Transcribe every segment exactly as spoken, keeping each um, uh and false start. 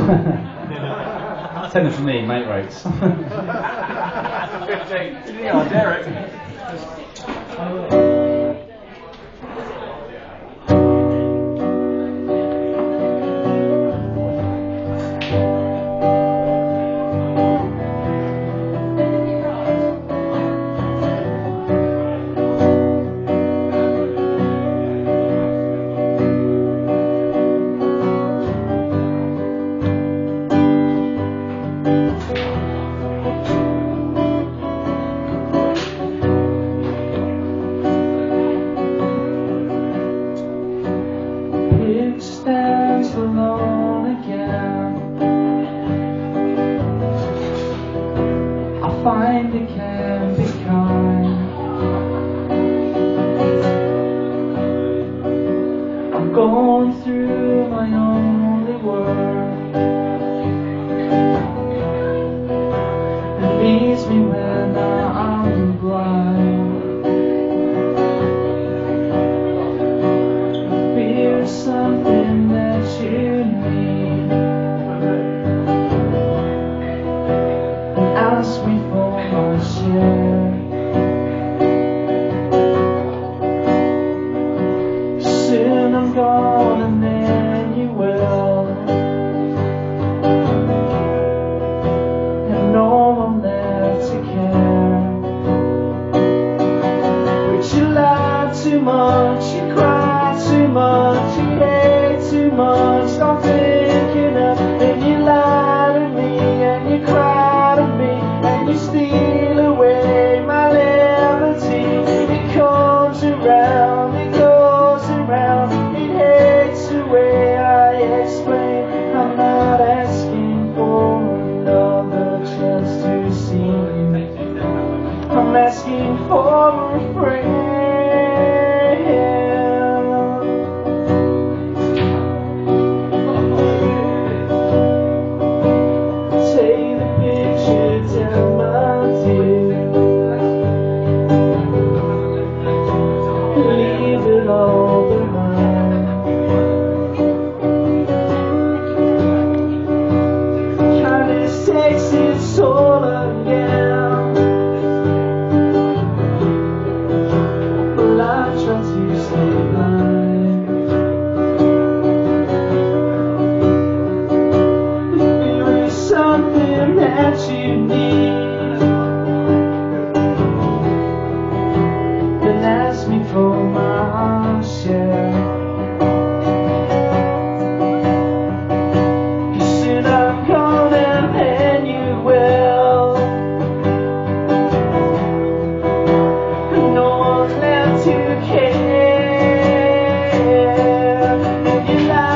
Ten from me, mate rates. fifteen. Yeah, Derek. Stands alone again. I find it can be kind. I'm going through my only word. It leaves me when I'm blind. Fear something that you need, and ask me for my share. Soon I'm gone and then you will, and no one left to care. But you lie too much, you cry too much, you hate too much, I'm thinking of. And you lie to me and you cry to me and you steal away my liberty. It comes around, it goes around, it hates the way I explain. I'm not asking for another chance to see you, I'm asking for a friend. Takes its toll again. Well, I try to stay blind. If there is something that you need, then ask me for my share.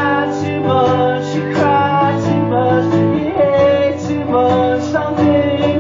Something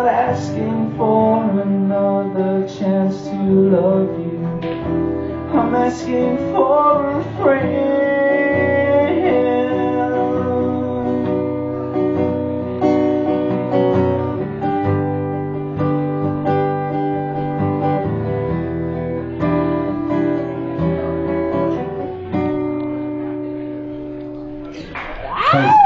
not asking for another chance to love you. I'm asking for a friend. Thanks.